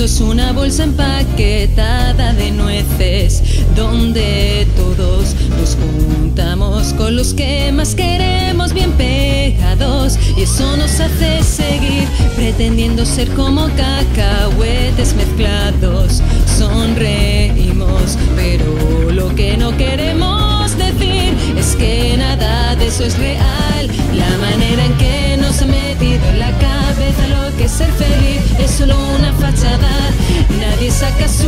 mundo es una bolsa empaquetada de nueces, donde todos nos juntamos con los que más queremos, bien pegados, y eso nos hace seguir pretendiendo ser como cacahuetes mezclados. Sonreímos, pero lo que no queremos decir es que nada de eso es real. La manera en que nos ha metido en la cabeza lo que es ser feliz es solo una fachada. Nadie saca su